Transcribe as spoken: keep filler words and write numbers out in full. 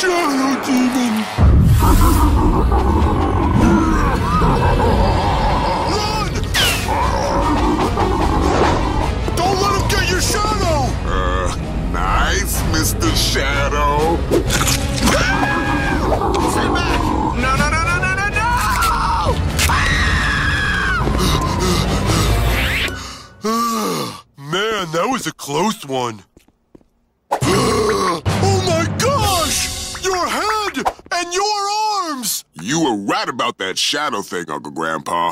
Shadow Demon! Run! Don't let him get your shadow! Uh, nice, Mister Shadow. Stay back! No, no, no, no, no, no, no! Man, that was a close one. Oh my gosh! Your head and your arms! You were right about that shadow thing, Uncle Grandpa.